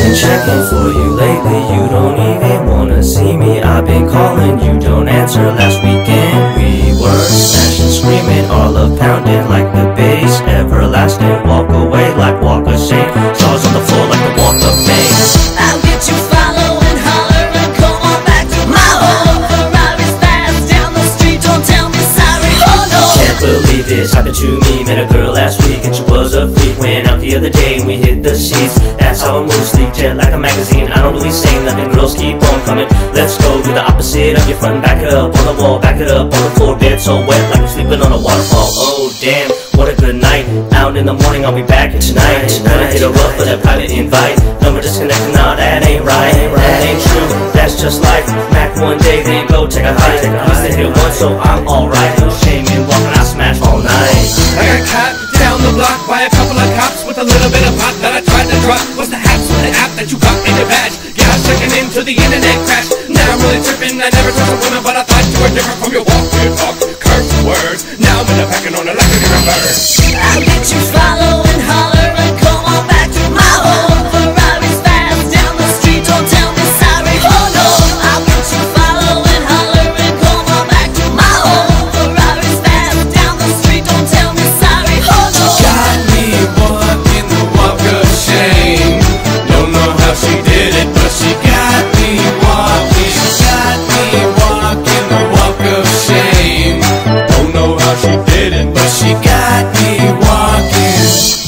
been checking for you lately, you don't even wanna see me. I've been calling, you don't answer. Last weekend we were smashing, screaming, our love pounding like the bass, everlasting. Walk away like walk of shame, stars on the floor like the walk of fame. I'll get you following, hollering, come on back to my home. Ferraris fast down the street, don't tell me sorry, oh no. Can't believe this happened to me. Met a girl last week and she was a freak. Went out the other day and we hit the sheets. That's how I move, sleep jet like a magazine. I don't really say nothing, girls keep on coming. Let's go do the opposite of your front. Back it up on the wall, back it up on the floor. Bed so wet like I'm sleeping on a waterfall. Oh damn, what a good night. Out in the morning, I'll be back tonight. Gonna hit her up for that private invite. Number disconnected, nah, that ain't right. That ain't true, that's just life. Mac one day, then go take a hike. Used to hit once, so I'm alright. No shame in walking, I smash all night. I got caught down the block by a couple of cops with a little bit of pot that I tried to drop. What's the haps with the app that you got in your badge? Yeah, I was checking into the internet crash. Now I'm really tripping, I never trust a woman, but I thought you were different from your walk, your talk, curse words. Now I'm in the packing on a like a different bird. I'll get you following, hollering, come on back to my home. Ferraris fast down the street, don't tell me sorry, oh no. I'll get you following, hollering, come on back to my home. Ferraris fast down the street, don't tell me sorry, oh no. Got me walking the walk of shame. Don't know how she did it, but she got me walking. Got me walking the walk of shame. Don't know how she did it, but she got me walking.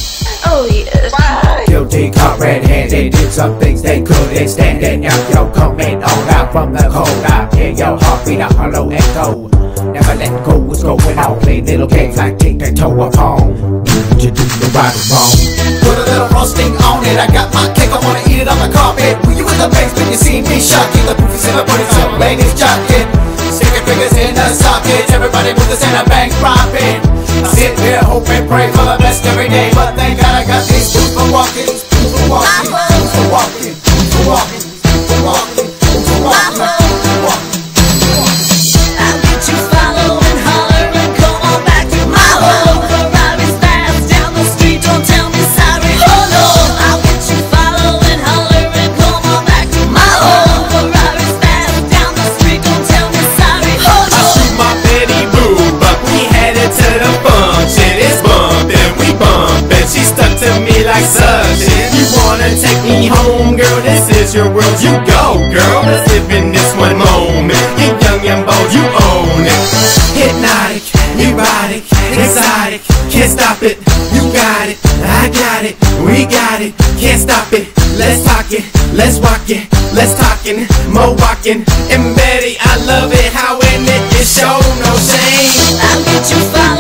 Oh yes. Guilty, caught red-handed, did some things they couldn't stand. And now yo coming on out from the cold. I hear your heartbeat, a hollow echo. Never let go, what's going on? Play little games like tic-tac-toe of home. You do the right or wrong. Put a little frosting on it, I got my cake, I wanna eat it on the carpet. When you in the basement, you see me shocking. The proof is in the pudding, so ladies jockey. Sticking fingers in the socket, everybody move this in a bank profit. I sit here, hope and pray for the best every day, but thank God I got these boots for walking, these boots for walking, boots for walking, boots for walking, boots for walking, boots for walking, boots for walking. I'll get you following, hollering, come on back to my home. Ferraris fast down the street, don't tell me sorry, oh no. I'll get you following, hollering, come on back to my home. Ferraris fast down the street, don't tell me sorry, oh I no. shoot my Betty Boo, but we headed to the function. It's bumpin', we bumpin'. She stuck to me like suction. You wanna take me home, girl? This is your world. You go, girl. Let's live in this one moment. You young and bold, you own it. Hypnotic, erotic, exotic. Can't stop it. You got it, I got it, we got it. Can't stop it. Let's talk it, let's walk it, let's talkin', more walking. And Betty, I love it how in it you show no shame. I'll get you following.